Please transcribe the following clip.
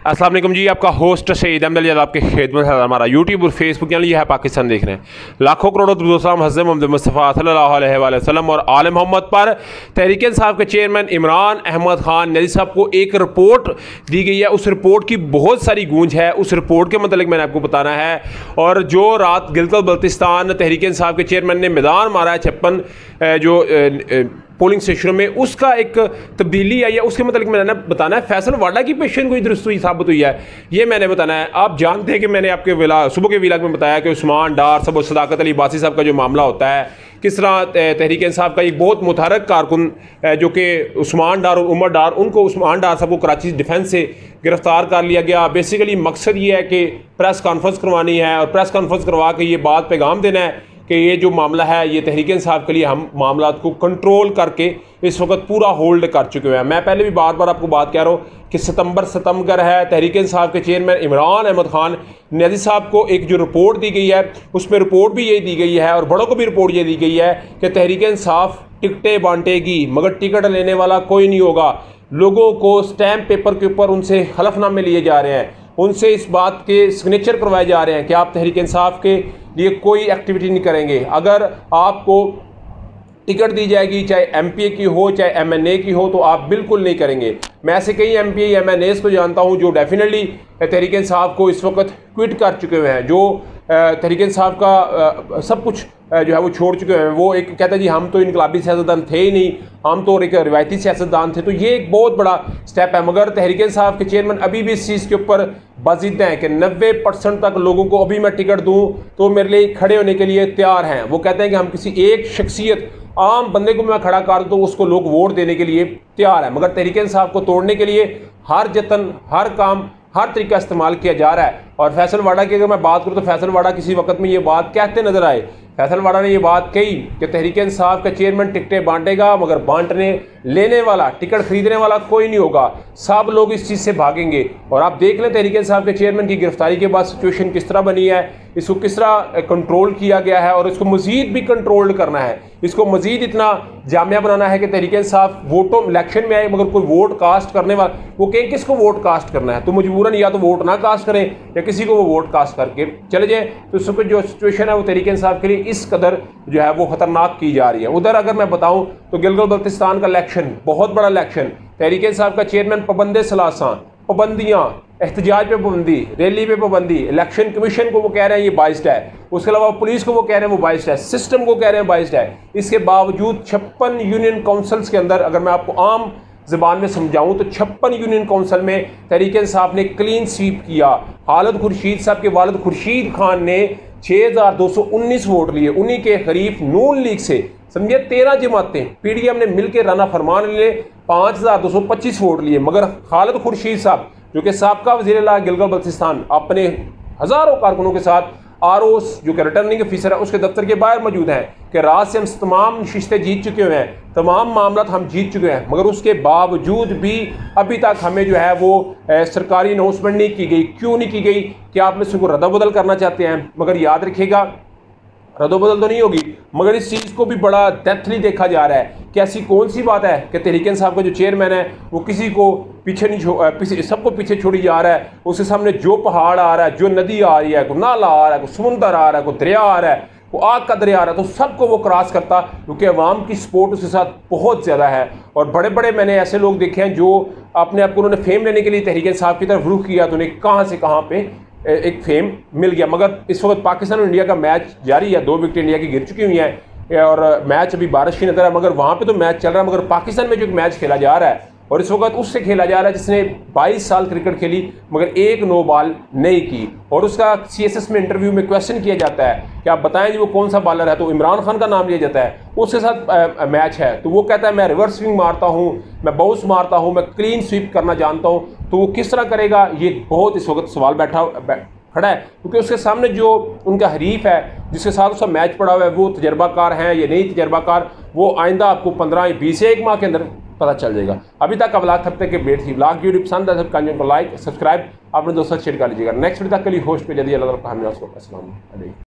अस्सलाम वालेकुम जी, आपका होस्ट सईद अहमद अली आपके खिदमत है। हमारा यूट्यूब और फेसबुक चैनल ये है पाकिस्तान देख रहे हैं। लाखों करोड़ों दुरूद हज़रत मोहम्मद मुस्तफ़ा सल्लल्लाहु अलैहि वसल्लम और आल मोहम्मद पर तहरीक इंसाफ के चेयरमैन इमरान अहमद खान नदी साहब को एक रिपोर्ट दी गई है। उस रिपोर्ट की बहुत सारी गूंज है। उस रिपोर्ट के मतलब मैंने आपको बताना है। और जो रात गिलगित बल्तिस्तान तहरीक इंसाफ के चेयरमैन ने मैदान मारा है 56 जो पोलिंग स्टेशनों में, उसका एक तब्दीली आई है। उसके मतलब मैंने बताना है। फैसल वाडा की पेशन कोई दुरुस्त हुई साबित हुई है, ये मैंने बताना है। आप जानते हैं कि मैंने आपके सुबह के विलाग में बताया कि उस्मान डार सब सदाकत अली बासी साहब का जो मामला होता है, किस तरह तहरीक इंसाफ का एक बहुत मुतहरक कारकुन जो कि उस्मान डार और उमर डार, उनको उस्मान डार साहब को कराची डिफेंस से गिरफ्तार कर लिया गया। बेसिकली मकसद ये है कि प्रेस कॉन्फ्रेंस करवानी है और प्रेस कॉन्फ्रेंस करवा के ये बात पैगाम देना है कि ये जो मामला है ये तहरीक इंसाफ के लिए हम मामला को कंट्रोल करके इस वक्त पूरा होल्ड कर चुके हैं। मैं पहले भी बार बार आपको बात कह रहा हूँ कि सितंबर है। तहरीक इंसाफ के चेयरमैन इमरान अहमद खान नदी साहब को एक जो रिपोर्ट दी गई है, उसमें रिपोर्ट भी यही दी गई है और बड़ों को भी रिपोर्ट ये दी गई है कि तहरीक इंसाफ टिकटें बांटेगी मगर टिकट लेने वाला कोई नहीं होगा। लोगों को स्टैम्प पेपर के ऊपर उनसे हलफनामे लिए जा रहे हैं, उनसे इस बात के सिग्नेचर करवाए जा रहे हैं कि आप तहरीक इंसाफ के लिए कोई एक्टिविटी नहीं करेंगे। अगर आपको टिकट दी जाएगी, चाहे एमपीए की हो चाहे एमएनए की हो, तो आप बिल्कुल नहीं करेंगे। मैं ऐसे कई एमपीए एमएनएस को जानता हूं जो डेफिनेटली तहरीक इंसाफ को इस वक्त क्विट कर चुके हुए हैं, जो तहरीक इंसाफ का सब कुछ जो है वो छोड़ चुके हैं। वो एक कहता है जी हम तो इनकलाबी सियासतदान थे ही नहीं, हम तो एक रिवायती सियासतदान थे। तो ये एक बहुत बड़ा स्टेप है। मगर तहरीक इंसाफ के चेयरमैन अभी भी इस चीज़ के ऊपर बाजिद हैं कि 90% तक लोगों को अभी मैं टिकट दूं तो मेरे लिए खड़े होने के लिए तैयार हैं। वो कहते हैं कि हम किसी एक शख्सियत आम बंदे को मैं खड़ा कर दूं तो उसको लोग वोट देने के लिए तैयार है। मगर तहरीक इंसाफ को तोड़ने के लिए हर जतन, हर काम, हर तरीका इस्तेमाल किया जा रहा है। और फैसल वाडा की अगर मैं बात करूं तो फैसल वाडा किसी वक्त में ये बात कहते नजर आए। फैसल वाडा ने ये बात कही कि तहरीक इंसाफ का चेयरमैन टिकटें बांटेगा मगर बांटने लेने वाला, टिकट खरीदने वाला कोई नहीं होगा। सब लोग इस चीज़ से भागेंगे। और आप देख लें तहरीक इंसाफ के चेयरमैन की गिरफ्तारी के बाद सिचुएशन किस तरह बनी है, इसको किस तरह कंट्रोल किया गया है और इसको मजीद भी कंट्रोल करना है। इसको मजीद इतना जामिया बनाना है कि तहरीक इंसाफ वोटों इलेक्शन में आए मगर कोई वोट कास्ट करने वाला, वो कहें किसको वोट कास्ट करना है, तो मजबूरन या तो वोट ना कास्ट करें या किसी को वो वोट कास्ट करके चले जाए। तो इस वक्त जो सिचुएशन है वो तहरीक इंसाफ के लिए इस कदर जो है वो खतरनाक की जा रही है। उधर अगर मैं बताऊं तो गिलगित बल्तिस्तान का इलेक्शन बहुत बड़ा इलेक्शन, तहरीक इंसाफ का चेयरमैन पाबंद सलासा, पाबंदियां, एहतजाज पे पाबंदी, रैली पे पाबंदी, इलेक्शन कमीशन को वो कह रहे हैं ये बाइस्ड है, उसके अलावा पुलिस को वो कह रहे हैं वो बाइस्ड है, सिस्टम को कह रहे हैं बाइस्ड है। इसके बावजूद 56 यूनियन काउंसिल्स के अंदर अगर मैं आपको आम ज़बान में समझाऊं तो 56 यूनियन काउंसिल में तहरीक इंसाफ ने क्लीन स्वीप किया। खालिद खुर्शीद साहब के वालिद खुर्शीद खान ने 6219 वोट लिए, उन्हीं के करीब नून लीग से समझिए 13 जमातें पीडीएम ने मिलकर राना फरमान लिए 5225 वोट लिए। मगर खालिद खुर्शीद साहब जो कि साबका वज़ीर-ए-आला गिलगित बल्तिस्तान अपने हज़ारों कारकुनों के साथ आरओस जो कि रिटर्निंग ऑफिसर है उसके दफ्तर के बाहर मौजूद हैं कि रात से हम तमाम नशिस्तें जीत चुके हुए हैं, तमाम मामला हम जीत चुके हैं। मगर उसके बावजूद भी अभी तक हमें जो है वो सरकारी अनाउंसमेंट नहीं की गई। क्यों नहीं की गई? कि आप में से को रद्द-बदल करना चाहते हैं। मगर याद रखिएगा रद्द-बदल तो नहीं होगी, मगर इस चीज़ को भी बड़ा डेप्थली देखा जा रहा है कि ऐसी कौन सी बात है कि तहरीक इंसाफ का जो चेयरमैन है वो किसी को पीछे नहीं सबको पीछे छोड़ी जा रहा है। उसके सामने जो पहाड़ आ रहा है, जो नदी आ रही है, कोई नाला आ रहा है, कोई समुंदर आ रहा है, कोई दरिया आ रहा है, कोई आग का दरिया आ रहा है, तो सबको वो क्रॉस करता क्योंकि अवाम की सपोर्ट उसके साथ बहुत ज़्यादा है। और बड़े बड़े मैंने ऐसे लोग देखे हैं जो अपने आप को उन्होंने फेम लेने के लिए तहरीक इंसाफ की तरफ रुख किया तो उन्हें कहाँ से कहाँ पे एक फेम मिल गया। मगर इस वक्त पाकिस्तान और इंडिया का मैच जारी है, 2 विकेट इंडिया की गिर चुकी हुई हैं और मैच अभी बारिश की नजर है मगर वहाँ पे तो मैच चल रहा है। मगर पाकिस्तान में जो एक मैच खेला जा रहा है और इस वक्त उससे खेला जा रहा है जिसने 22 साल क्रिकेट खेली मगर एक नो बॉल नहीं की। और उसका सीएसएस में इंटरव्यू में क्वेश्चन किया जाता है कि आप बताएं जी वो कौन सा बॉलर है, तो इमरान खान का नाम लिया जाता है, उसके साथ मैच है तो वो कहता है मैं रिवर्स स्विंग मारता हूँ, मैं बाउंस मारता हूँ, मैं क्लीन स्वीप करना जानता हूँ। तो वो किस तरह करेगा ये बहुत इस वक्त सवाल खड़ा है क्योंकि उसके सामने जो उनका हरीफ है जिसके साथ उसका मैच पड़ा हुआ है वो तजर्बाकार हैं या नहीं तजर्बाकार, वो आइंदा आपको 15-20 एक माह के अंदर पता चल जाएगा। अभी तक ब्लॉग तब तक के बेट थी। ब्लॉग वीडियो पसंद है सब को लाइक सब्सक्राइब अपने दोस्तों से शेयर कर लीजिएगा। नेक्स्ट वीडियो तक के लिए होस्ट पे जल्दी अल्लाह ताला का हम।